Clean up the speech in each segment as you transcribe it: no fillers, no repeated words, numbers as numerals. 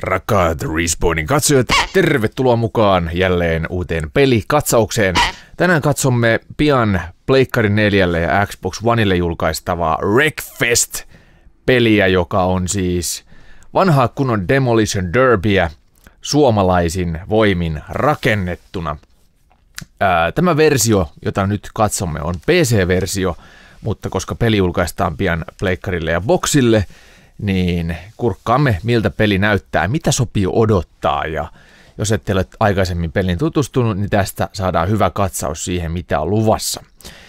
Rakkaat Respawnin katsojat, tervetuloa mukaan jälleen uuteen pelikatsaukseen. Tänään katsomme pian Pleikkari 4 ja Xbox Oneille julkaistavaa Wreckfest-peliä, joka on siis vanhaa kunnon Demolition Derbyä suomalaisin voimin rakennettuna. Tämä versio, jota nyt katsomme, on PC-versio, mutta koska peli julkaistaan pian Pleikkarille ja Boxille, niin kurkkaamme, miltä peli näyttää, mitä sopii odottaa, ja jos ette ole aikaisemmin pelin tutustunut, niin tästä saadaan hyvä katsaus siihen, mitä on luvassa.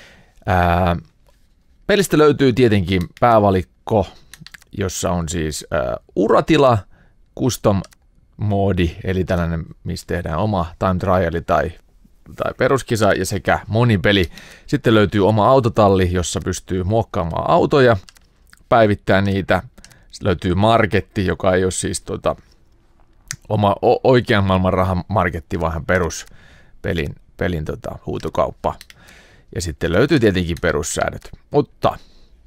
Pelistä löytyy tietenkin päävalikko, jossa on siis uratila, custom moodi, eli tällainen, missä tehdään oma time triali tai peruskisa ja sekä monipeli. Sitten löytyy oma autotalli, jossa pystyy muokkaamaan autoja, päivittää niitä. Sitten löytyy marketti, joka ei ole siis oma oikean maailman rahan marketti, vaan peruspelin huutokauppa. Ja sitten löytyy tietenkin perussäädöt. Mutta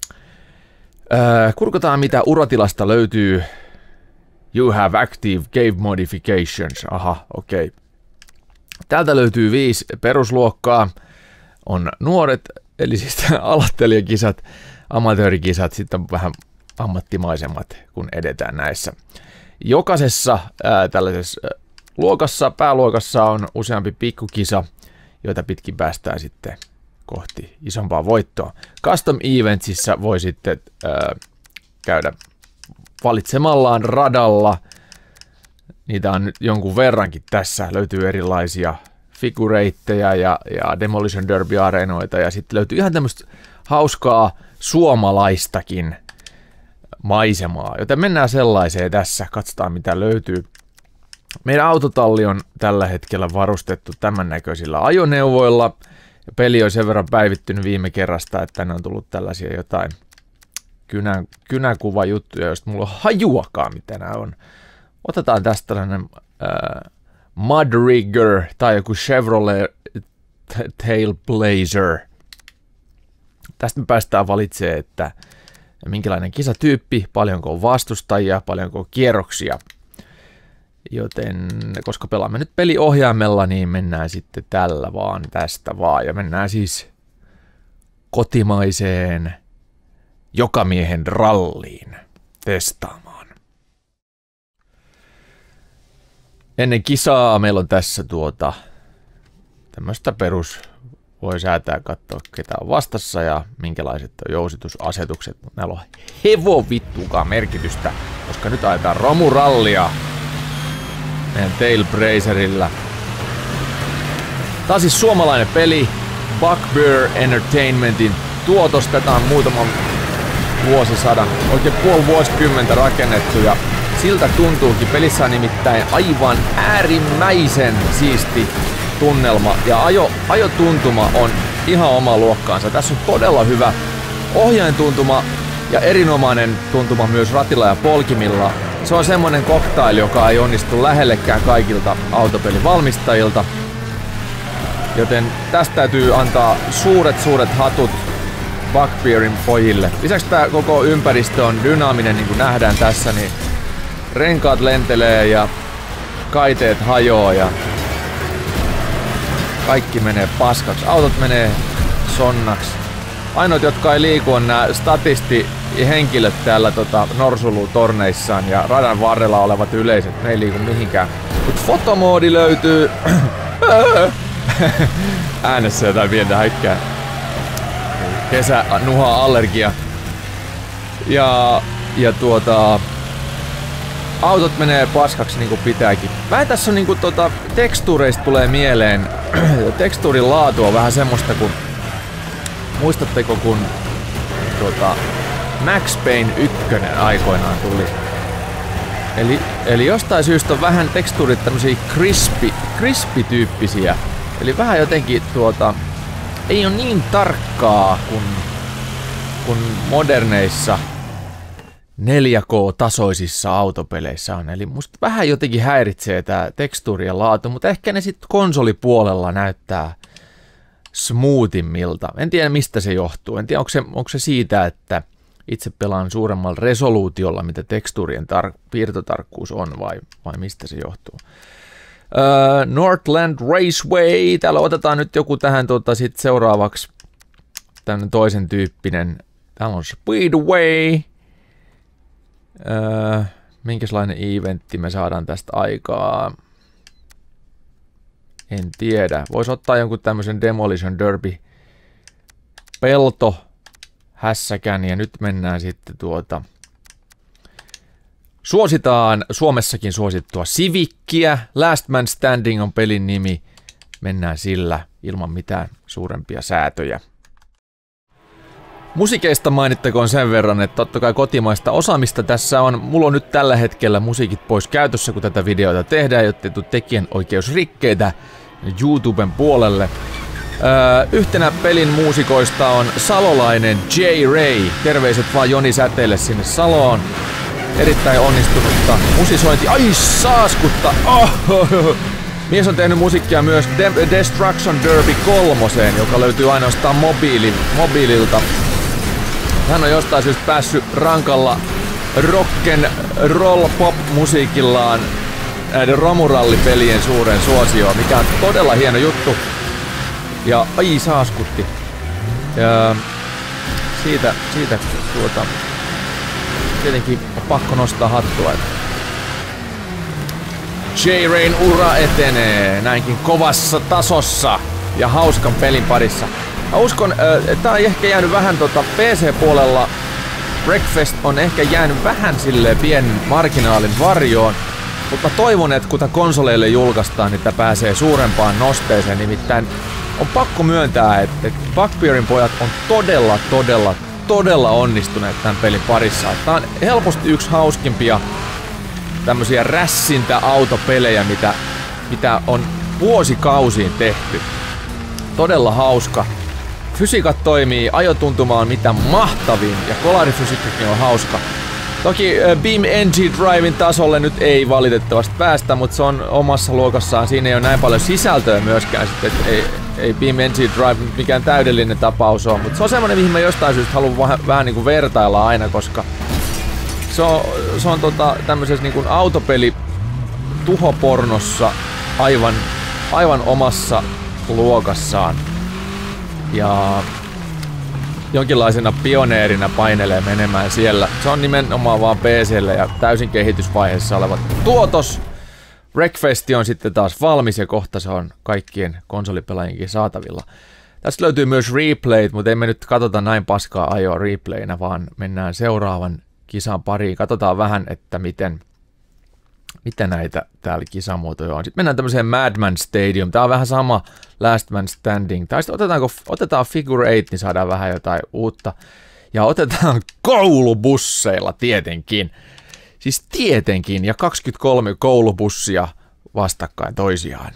kurkataan, mitä uratilasta löytyy. You have active cave modifications. Aha, okei. Täältä löytyy 5 perusluokkaa. On nuoret, eli siis aloittelijakisat, amatöörikisat, sitten on vähän ammattimaisemmat, kun edetään näissä. Jokaisessa tällaisessa luokassa, pääluokassa on useampi pikkukisa, joita pitkin päästään sitten kohti isompaa voittoa. Custom Eventsissä voi sitten käydä valitsemallaan radalla. Niitä on nyt jonkun verrankin tässä. Löytyy erilaisia figureitteja ja Demolition Derby-areenoita. Ja sitten löytyy ihan tämmöistä hauskaa suomalaistakin maisemaa. Joten mennään sellaiseen tässä. Katsotaan mitä löytyy. Meidän autotalli on tällä hetkellä varustettu tämän näköisillä ajoneuvoilla. Ja peli on sen verran päivittynyt viime kerrasta, että tänne on tullut tällaisia jotain kynäkuvajuttuja, joista mulla on hajuakaan mitä nämä on. Otetaan tästä tällainen Mudrigger tai joku Chevrolet Tailblazer. Tästä me päästään valitsemaan, että minkälainen kisatyyppi, paljonko on vastustajia, paljonko on kierroksia. Joten koska pelaamme nyt peliohjaimella, niin mennään sitten tällä vaan, tästä vaan. Ja mennään siis kotimaiseen jokamiehen ralliin testaamaan. Ennen kisaa meillä on tässä tämmöistä voi säätää katsoa ketä on vastassa ja minkälaiset on jousitusasetukset. Mutta näillä on hevovittukaan merkitystä, koska nyt ajetaan romurallia meidän Tailblazerilla. Tää on siis suomalainen peli, Bugbear Entertainmentin tuotos. Tätä on muutaman vuosisadan, oikein puoli vuosikymmentä rakennettu ja siltä tuntuukin. Pelissä on nimittäin aivan äärimmäisen siisti tunnelma ja ajotuntuma on ihan oma luokkaansa. Tässä on todella hyvä ohjaintuntuma ja erinomainen tuntuma myös ratilla ja polkimilla. Se on semmonen cocktail, joka ei onnistu lähellekään kaikilta autopelivalmistajilta. Joten tästä täytyy antaa suuret hatut Bugbearin pojille. Lisäksi tää koko ympäristö on dynaaminen, niin kuin nähdään tässä, niin renkaat lentelee ja kaiteet hajoaa ja kaikki menee paskaksi. Autot menee sonnaksi. Ainoat, jotka ei liiku, on nämä statistihenkilöt täällä norsulutorneissaan ja radan varrella olevat yleiset. Ne ei liiku mihinkään. Mut fotomoodi löytyy. Äänessä jotain pientä häikkää. Kesänuha allergia. Ja autot menee paskaksi niinku pitääkin. Vähän tässä on niinku tekstuureista tulee mieleen. Tekstuurin laatu on vähän semmoista kuin, muistatteko kun Max Payne 1 aikoinaan tuli. Eli jostain syystä on vähän tekstuurit tämmösiä crispy-tyyppisiä. Eli vähän jotenkin ei ole niin tarkkaa kuin moderneissa 4K-tasoisissa autopeleissä on. Eli musta vähän jotenkin häiritsee tää tekstuurien laatu, mutta ehkä ne sitten konsolipuolella näyttää smoothimilta. En tiedä mistä se johtuu. En tiedä onko se siitä, että itse pelaan suuremmalla resoluutiolla, mitä tekstuurien piirtotarkkuus on, vai mistä se johtuu. Northland Raceway, täällä otetaan nyt joku tähän sit seuraavaksi tämmönen toisen tyyppinen. Täällä on Speedway. Minkälainen eventti me saadaan tästä aikaa? En tiedä. Voisi ottaa jonkun tämmöisen Demolition Derby pelto hässäkän ja nyt mennään sitten suositaan Suomessakin suosittua Civickiä. Last Man Standing on pelin nimi. Mennään sillä ilman mitään suurempia säätöjä. Musiikeista mainittakoon sen verran, että totta kai kotimaista osaamista tässä on. Mulla on nyt tällä hetkellä musiikit pois käytössä, kun tätä videota tehdään, jottei tule tekijänoikeusrikkeitä YouTuben puolelle. Yhtenä pelin muusikoista on salolainen J. Ray. Terveiset vaan Joni Säteelle sinne Saloon. Erittäin onnistunutta musisointi. Ai saaskutta! Oh! Mies on tehnyt musiikkia myös Destruction Derby 3, joka löytyy ainoastaan mobiililta. Hän on jostain syystä päässyt rankalla rocken roll pop musiikillaan näiden romurallipelien suuren suosioon, mikä on todella hieno juttu. Ja ai saaskutti. Ja siitä tietenkin on pakko nostaa hattua. J-Rayn ura etenee näinkin kovassa tasossa ja hauskan pelin parissa. Mä uskon, että tää on ehkä jäänyt vähän PC-puolella. Wreckfest on ehkä jäänyt vähän silleen pienen marginaalin varjoon. Mutta mä toivon, että kun tää konsoleille julkaistaan, niin tää pääsee suurempaan nosteeseen. Nimittäin on pakko myöntää, että Bugbearin pojat on todella onnistuneet tämän pelin parissa. Tää on helposti yksi hauskimpia tämmösiä rässintä-autopelejä, mitä on vuosikausiin tehty. Todella hauska. Fysiikat toimii, ajotuntuma on mitä mahtavin ja kolarifysiikkakin on hauska. Toki Beam NG Driven tasolle nyt ei valitettavasti päästä, mutta se on omassa luokassaan. Siinä ei ole näin paljon sisältöä myöskään, sitten, että ei Beam NG Drive mikään täydellinen tapaus ole. Mutta se on semmonen, mihin mä jostain syystä haluan vähän niin kuin vertailla aina, koska se on tämmöisessä niin kuin autopeli tuhopornossa aivan omassa luokassaan. Ja jonkinlaisena pioneerina painelee menemään siellä. Se on nimenomaan vaan PC:lle ja täysin kehitysvaiheessa oleva tuotos. Wreckfest on sitten taas valmis ja kohta se on kaikkien konsolipelaajienkin saatavilla. Tästä löytyy myös replayt, mutta emme nyt katsota näin paskaa ajoa replayinä, vaan mennään seuraavan kisan pariin. Katsotaan vähän, että miten näitä täällä kisamuotoja on. Sitten mennään tämmöiseen Madman Stadium. Tää on vähän sama Last Man Standing. Tai sitten otetaan Figure 8, niin saadaan vähän jotain uutta. Ja otetaan koulubusseilla tietenkin. Siis tietenkin. Ja 23 koulubussia vastakkain toisiaan.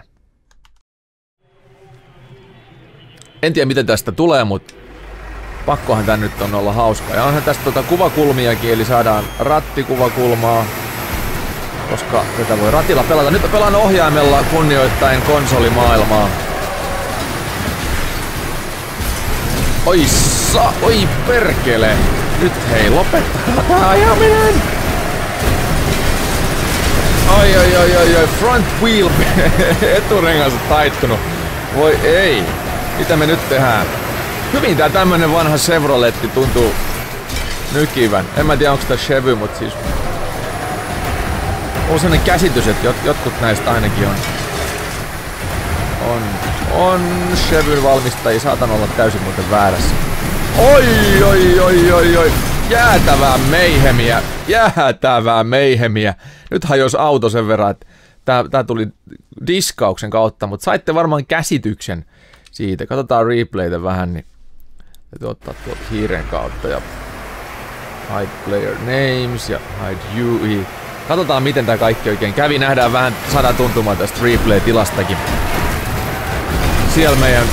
En tiedä miten tästä tulee, mutta pakkohan tän nyt on olla hauska. Ja onhan tästä kuvakulmiakin, eli saadaan rattikuvakulmaa. Koska tätä voi ratilla pelata. Nyt mä pelaan ohjaimella kunnioittaen konsolimaailmaa. Oi perkele! Nyt hei, lopettaa tää ajaminen! Oi, front wheel eturengas on taittunut. Voi ei! Mitä me nyt tehdään? Hyvin tää tämmönen vanha Chevroletti tuntuu nykivän. En mä tiedä onko tää Chevy, mut siis on sellainen käsitys, että jotkut näistä ainakin on Chevyn valmistajia. Saatan olla täysin muuten väärässä. Oi! Jäätävää meihemiä. Nyt hajosi auto sen verran, että tää tuli diskauksen kautta, mutta saitte varmaan käsityksen siitä. Katsotaan replaytä vähän, niin täytyy ottaa tuolta hiiren kautta ja hide player names ja hide UI. Katsotaan miten tää kaikki oikein kävi. Nähdään vähän, saadaan tuntumaan tästä replay-tilastakin. Siellä meidän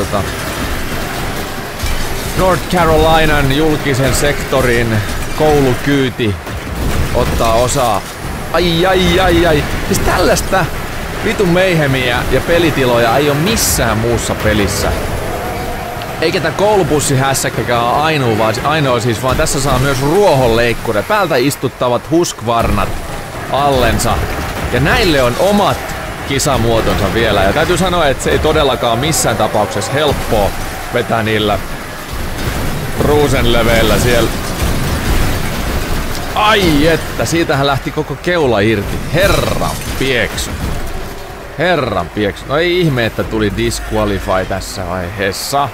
North Carolinan julkisen sektorin koulukyyti ottaa osaa. Ai. Siis tällaista vitun meihemiä ja pelitiloja ei oo missään muussa pelissä. Eikä tää koulubussihässäkkäkään ole ainoa siis, vaan tässä saa myös ruohonleikkure. Päältä istuttavat Husqvarnat allensa. Ja näille on omat kisamuotonsa vielä. Ja täytyy sanoa, että se ei todellakaan missään tapauksessa helppoa vetää niillä ruusenleveillä siellä. Ai että, siitähän lähti koko keula irti. Herran pieksu. Herran pieksu. No ei ihme, että tuli disqualify tässä vaiheessa.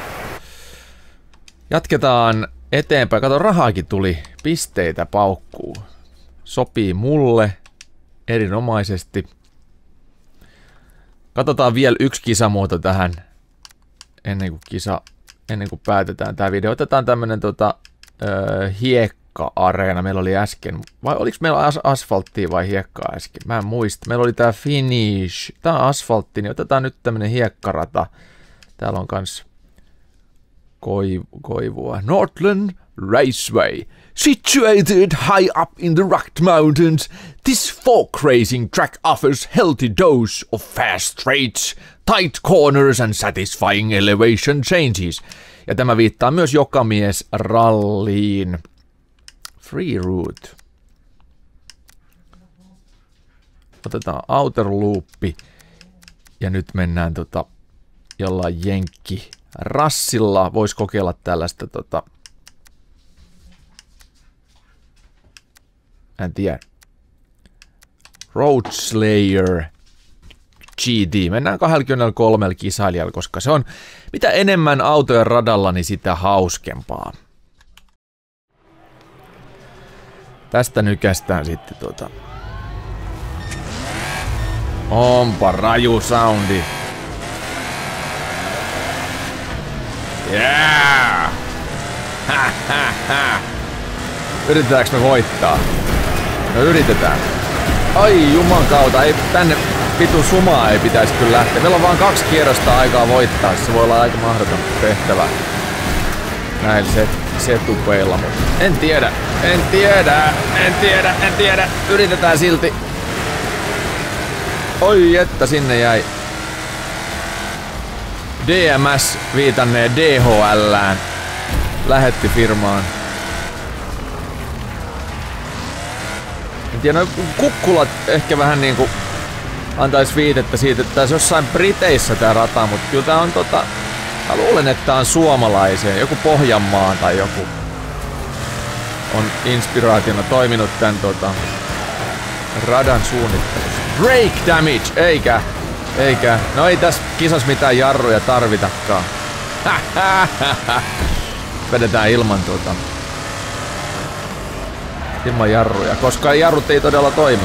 Jatketaan eteenpäin. Kato, rahaakin tuli. Pisteitä paukkuu. Sopii mulle erinomaisesti. Katsotaan vielä yksi kisamuoto tähän ennen kuin päätetään tää video. Otetaan tämmönen hiekka-areena. Meillä oli äsken. Vai oliko meillä asfalttia vai hiekkaa äsken? Mä en muista. Meillä oli tää finish. Tää on asfaltti, niin otetaan nyt tämmönen hiekkarata. Täällä on kans koivua. Northland Raceway. Situated high up in the rugged mountains, this fork racing track offers healthy dose of fast straights, tight corners and satisfying elevation changes. Ja tämä viittaa myös Jokamies-ralliin. Free route. Otetaan outer loopi. Ja nyt mennään jollain jenkki rassilla. Vois kokeilla tällaista en tiedä. Road Slayer GT. Mennään 23 kisailijalla, koska se on mitä enemmän autoja radalla, niin sitä hauskempaa. Tästä nykästään sitten onpa raju soundi. Yeah! Ha ha ha! Yritetäänkö me voittaa? No yritetään. Ai juman kautta, ei tänne vitu sumaa ei pitäisi kyllä lähteä. Meillä on vaan 2 kierrosta aikaa voittaa, se voi olla aika mahdoton tehtävä. Näillä setupeilla, mutta en tiedä. Yritetään silti. Oi että sinne jäi. DMS viitanneen DHLään. Lähetti firmaan. En tiedä, no kukkulat ehkä vähän niinku antais viitettä siitä, että tässä jossain Briteissä tää rata, mutta kyllä tää on mä luulen, että tää on suomalaiseen, joku Pohjanmaan tai joku on inspiraationa toiminut tän radan suunnittelussa. Brake damage, eikä. No ei tässä kisassa mitään jarruja tarvitakaan. Vedetään ilman ilman jarruja, koska jarrut ei todella toimi.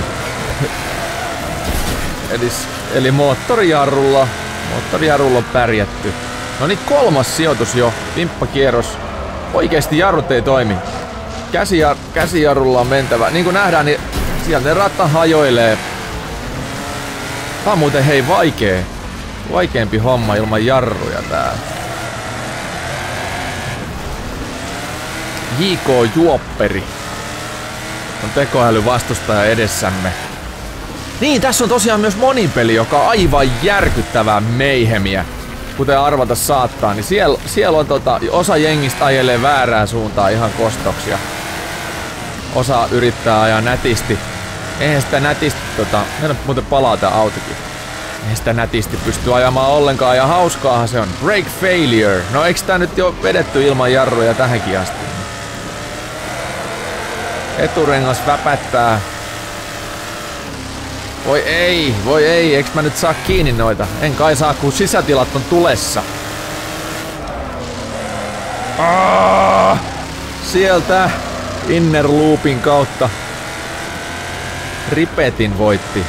Eli moottorijarrulla on pärjätty. No niin, 3. sijoitus jo, vimppakierros. Oikeesti jarrut ei toimi. Käsijarrulla on mentävä. Niin kuin nähdään, niin sieltä ratta hajoilee. Tää on muuten hei vaikeampi homma ilman jarruja tää. J.K. Juopperi on tekoäly vastustaja edessämme. Niin, tässä on tosiaan myös monipeli, joka on aivan järkyttävää meihemiä. Kuten arvata saattaa, niin siellä on osa jengistä ajelee väärään suuntaan ihan kostoksia. Osa yrittää ajaa nätisti. Eihän sitä nätisti meidän muuten palaa tää autokin. Eihän sitä nätisti pysty ajamaan ollenkaan ja hauskaahan se on. Brake failure. No eiks tää nyt jo vedetty ilman jarruja tähänkin asti? Eturengas väpättää. Voi ei, eiks mä nyt saa kiinni noita? En kai saa, kun sisätilat on tulessa. Sieltä inner loopin kautta Ripetin voitti.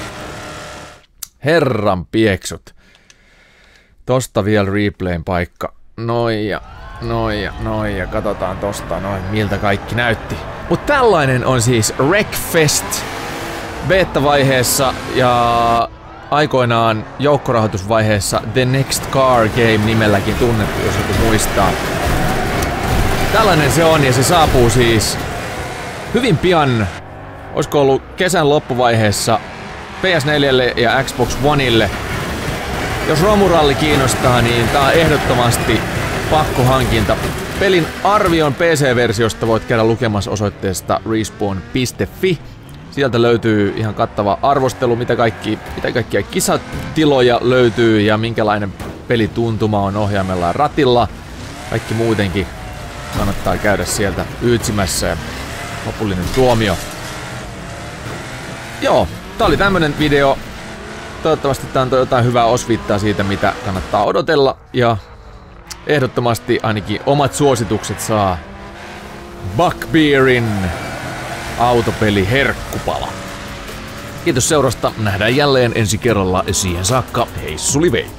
Herran pieksut. Tosta vielä replayn paikka. Noin ja katsotaan tosta noin miltä kaikki näytti. Mut tällainen on siis Wreckfest beta-vaiheessa ja aikoinaan joukkorahoitusvaiheessa The Next Car Game nimelläkin tunnettu, jos joku muistaa. Tällainen se on ja se saapuu siis hyvin pian, olisiko ollut kesän loppuvaiheessa PS4 ja Xbox Oneille. Jos romuralli kiinnostaa, niin tää on ehdottomasti pakkohankinta. Pelin arvion PC-versiosta voit käydä lukemassa osoitteesta respawn.fi. Sieltä löytyy ihan kattava arvostelu, mitä kaikkia kisatiloja löytyy ja minkälainen pelituntuma on ohjaimella ja ratilla. Kaikki muutenkin kannattaa käydä sieltä ytsimässä ja lopullinen tuomio. Joo, tää oli tämmönen video. Toivottavasti tää antoi jotain hyvää osviittaa siitä, mitä kannattaa odotella. Ja ehdottomasti ainakin omat suositukset saa Buckbearin autopeli Herkkupala. Kiitos seurasta. Nähdään jälleen ensi kerralla. Siihen saakka, heissuli vei.